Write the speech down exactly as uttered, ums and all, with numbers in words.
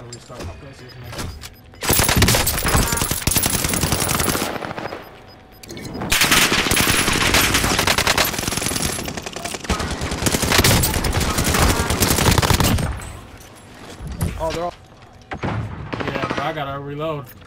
gotta restart my PlayStation. I guess. Oh, they're all. Yeah, bro, I gotta reload.